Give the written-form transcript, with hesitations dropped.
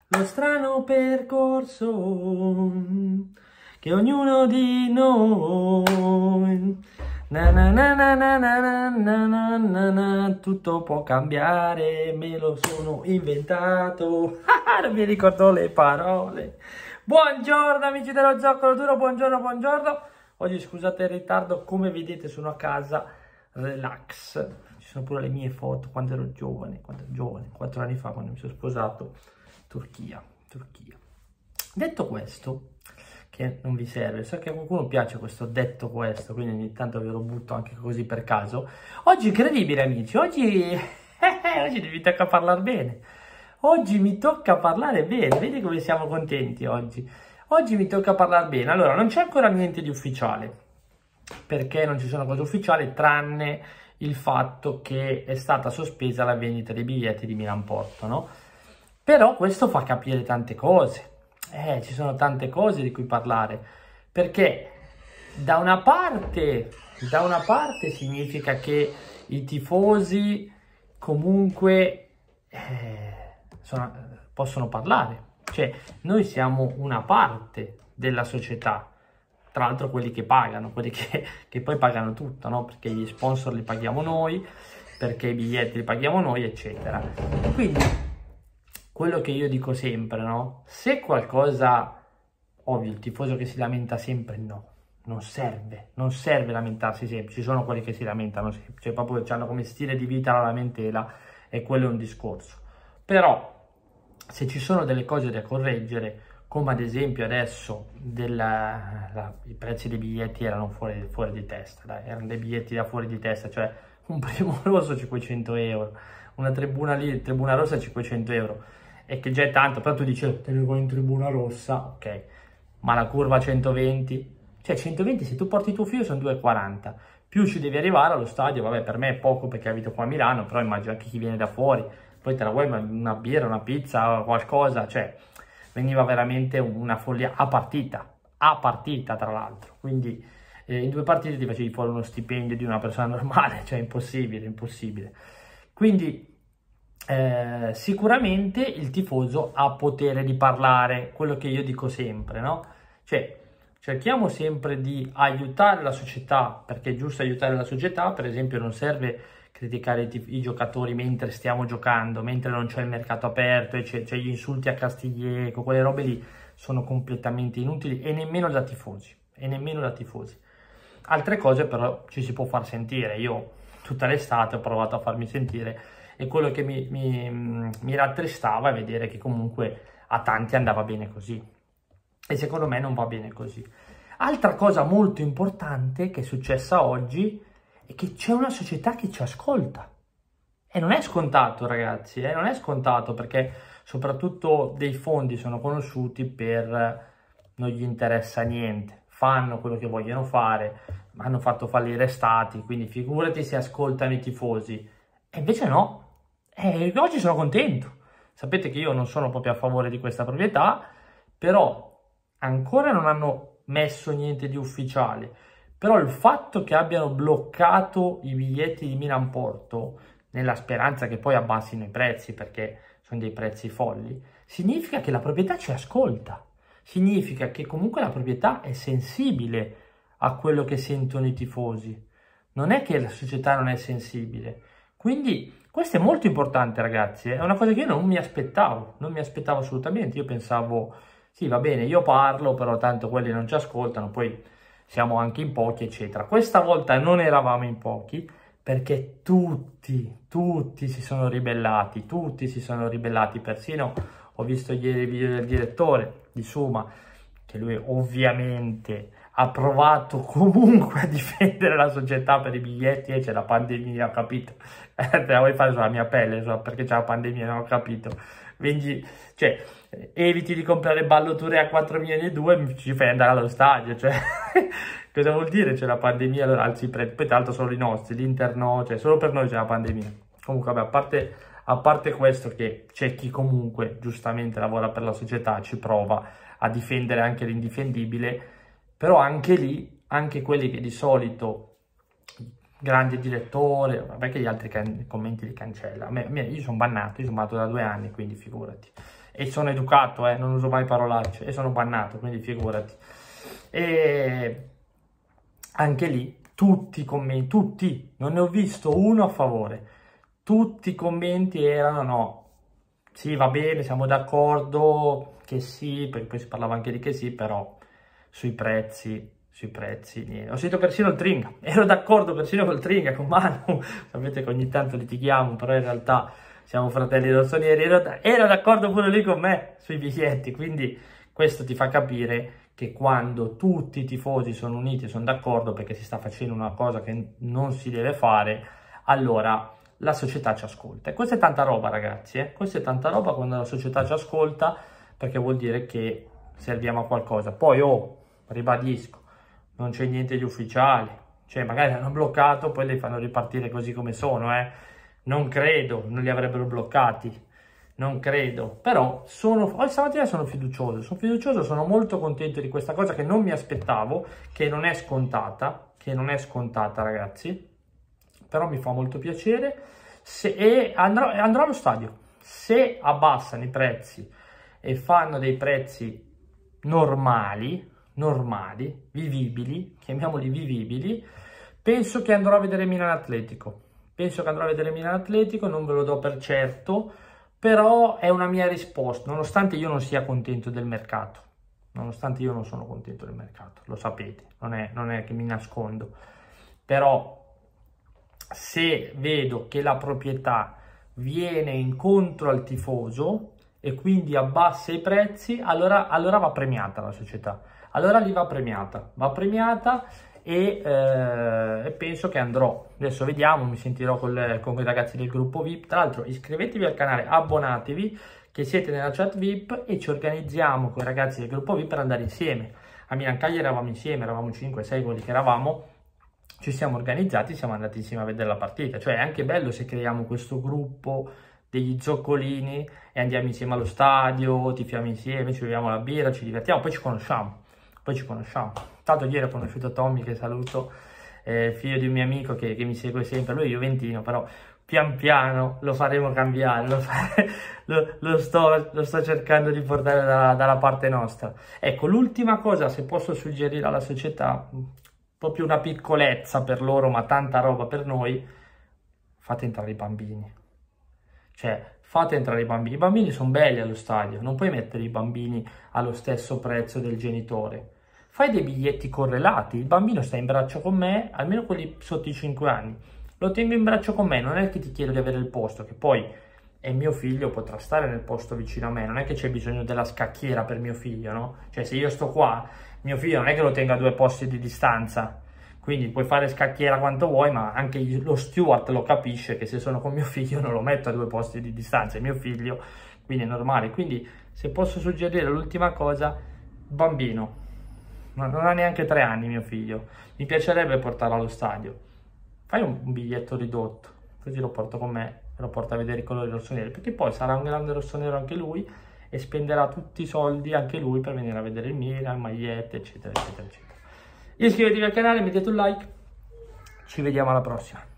lo strano percorso che ognuno di noi na na na na na na na na na na, tutto può cambiare, me lo sono inventato. Non mi ricordo le parole. Buongiorno amici dello Zoccolo Duro, buongiorno, buongiorno. Oggi scusate il ritardo, come vedete sono a casa, relax. Ci sono pure le mie foto quando ero giovane, 4 anni fa quando mi sono sposato. Turchia. Detto questo, che non vi serve, so che a qualcuno piace questo detto questo, quindi ogni tanto ve lo butto anche così per caso. Oggi incredibile amici, oggi mi tocca parlare bene. Oggi mi tocca parlare bene, vedi come siamo contenti oggi. Oggi mi tocca parlare bene. Allora, non c'è ancora niente di ufficiale, perché non ci sono cose ufficiali, tranne il fatto che è stata sospesa la vendita dei biglietti di Milan-Porto, no? Però questo fa capire tante cose. Ci sono tante cose di cui parlare, perché da una parte significa che i tifosi comunque possono parlare, cioè noi siamo una parte della società, tra l'altro quelli che pagano, quelli che poi pagano tutto, no? Perché gli sponsor li paghiamo noi, perché i biglietti li paghiamo noi, eccetera. Quindi quello che io dico sempre, no? Se qualcosa, ovvio, il tifoso che si lamenta sempre, no, non serve lamentarsi sempre. Ci sono quelli che si lamentano sempre, cioè proprio hanno come stile di vita la lamentela, e quello è un discorso. Però, se ci sono delle cose da correggere, come ad esempio adesso i prezzi dei biglietti erano fuori di testa, dai, erano dei biglietti da fuori di testa, cioè un primo rosso 500 euro, una tribuna rossa 500 euro. E che già è tanto, però tu dici, te ne vuoi in tribuna rossa, ok, ma la curva 120, cioè 120 se tu porti tuo figlio sono 2,40, più ci devi arrivare allo stadio, vabbè per me è poco perché abito qua a Milano, però immagino anche chi viene da fuori, poi te la vuoi una birra, una pizza, qualcosa, cioè veniva veramente una follia a partita tra l'altro, quindi in 2 partite ti facevi fuori uno stipendio di una persona normale, cioè impossibile, quindi sicuramente il tifoso ha potere di parlare, quello che io dico sempre, no? Cioè, cerchiamo sempre di aiutare la società, perché è giusto aiutare la società, per esempio non serve criticare i giocatori mentre stiamo giocando, mentre non c'è il mercato aperto, e c'è gli insulti a Castiglieco, quelle robe lì sono completamente inutili, e nemmeno da tifosi, Altre cose però ci si può far sentire. Io tutta l'estate ho provato a farmi sentire, e quello che mi rattristava è vedere che comunque a tanti andava bene così, e secondo me non va bene così. Altra cosa molto importante che è successa oggi è che c'è una società che ci ascolta, e non è scontato ragazzi, non è scontato, perché soprattutto dei fondi sono conosciuti per non gli interessa niente, fanno quello che vogliono fare, hanno fatto fallire stati, quindi figurati se ascoltano i tifosi. E invece no, oggi sono contento. Sapete che io non sono proprio a favore di questa proprietà, però ancora non hanno messo niente di ufficiale. Però il fatto che abbiano bloccato i biglietti di Milan-Porto, nella speranza che poi abbassino i prezzi, perché sono dei prezzi folli, significa che la proprietà ci ascolta. Significa che comunque la proprietà è sensibile a quello che sentono i tifosi. Non è che la società non è sensibile. Quindi questo è molto importante ragazzi, è una cosa che io non mi aspettavo assolutamente. Io pensavo, sì va bene, io parlo, però tanto quelli non ci ascoltano, poi siamo anche in pochi eccetera. Questa volta non eravamo in pochi, perché tutti si sono ribellati, persino ho visto ieri il video del direttore di Suma, che lui ovviamente ha provato comunque a difendere la società per i biglietti, e c'è la pandemia, ho capito, te la vuoi fare sulla mia pelle, perché c'è la pandemia, non ho capito, quindi, cioè, eviti di comprare balloture a 4 milioni e 2, ci fai andare allo stadio, cioè, cosa vuol dire c'è la pandemia, allora alzi i prezzi, poi tra l'altro solo i nostri, l'Inter no, cioè, solo per noi c'è la pandemia. Comunque, vabbè, a parte questo, che c'è chi comunque giustamente lavora per la società, ci prova a difendere anche l'indifendibile, però anche lì, anche quelli che di solito, grande direttore, vabbè che gli altri commenti li cancella, io sono bannato da 2 anni, quindi figurati, e sono educato, non uso mai parolacce e sono bannato, quindi figurati. E anche lì tutti i commenti, tutti, non ne ho visto uno a favore, tutti i commenti erano no, sì va bene, siamo d'accordo che sì, perché poi si parlava anche di che sì, però sui prezzi niente. Ho sentito persino il Tringa, ero d'accordo persino col Tringa, con Manu, sapete che ogni tanto litighiamo, però in realtà siamo fratelli rossoneri, ero d'accordo pure lui con me sui biglietti, quindi questo ti fa capire che quando tutti i tifosi sono uniti e sono d'accordo perché si sta facendo una cosa che non si deve fare, allora la società ci ascolta. E questa è tanta roba, ragazzi, questa è tanta roba quando la società ci ascolta, perché vuol dire che serviamo a qualcosa. Poi, ribadisco, non c'è niente di ufficiale, cioè magari hanno bloccato, poi li fanno ripartire così come sono, non credo, non li avrebbero bloccati, non credo, però stamattina sono fiducioso, sono molto contento di questa cosa che non mi aspettavo, che non è scontata, ragazzi, però mi fa molto piacere, e andrò allo stadio. Se abbassano i prezzi e fanno dei prezzi normali, vivibili, chiamiamoli vivibili, penso che andrò a vedere Milan Atletico. Non ve lo do per certo, però è una mia risposta, nonostante io non sia contento del mercato. Nonostante io non sono contento del mercato, lo sapete, non è che mi nascondo. Però se vedo che la proprietà viene incontro al tifoso e quindi abbassa i prezzi, allora va premiata la società. Allora lì va premiata e penso che andrò. Adesso vediamo, mi sentirò con i ragazzi del gruppo VIP. Tra l'altro iscrivetevi al canale, abbonatevi, che siete nella chat VIP e ci organizziamo con i ragazzi del gruppo VIP per andare insieme. A Milan Cagliari eravamo insieme, eravamo 5-6 quelli che eravamo, ci siamo organizzati, siamo andati insieme a vedere la partita. Cioè è anche bello se creiamo questo gruppo degli zoccolini e andiamo insieme allo stadio, tifiamo insieme, ci beviamo la birra, ci divertiamo, poi ci conosciamo. Tanto ieri ho conosciuto Tommy, che saluto, figlio di un mio amico che mi segue sempre, lui è juventino, però pian piano lo faremo cambiare, lo sto cercando di portare dalla parte nostra. Ecco, l'ultima cosa, se posso suggerire alla società, proprio una piccolezza per loro, ma tanta roba per noi, fate entrare i bambini. Cioè, fate entrare i bambini. I bambini sono belli allo stadio, non puoi mettere i bambini allo stesso prezzo del genitore. Fai dei biglietti correlati, il bambino sta in braccio con me, almeno quelli sotto i 5 anni. Lo tengo in braccio con me, non è che ti chiedo di avere il posto, che poi è mio figlio, potrà stare nel posto vicino a me, non è che c'è bisogno della scacchiera per mio figlio, no? Cioè, se io sto qua, mio figlio non è che lo tenga a 2 posti di distanza. Quindi puoi fare scacchiera quanto vuoi, ma anche lo steward lo capisce che se sono con mio figlio non lo metto a 2 posti di distanza, è mio figlio, quindi è normale. Quindi se posso suggerire l'ultima cosa, bambino, non ha neanche 3 anni mio figlio, mi piacerebbe portarlo allo stadio, fai un biglietto ridotto, così lo porto con me e lo porto a vedere i colori rossoneri, perché poi sarà un grande rossonero anche lui e spenderà tutti i soldi anche lui per venire a vedere il Milan, magliette, eccetera, eccetera, eccetera. Iscrivetevi al canale, mettete un like, ci vediamo alla prossima.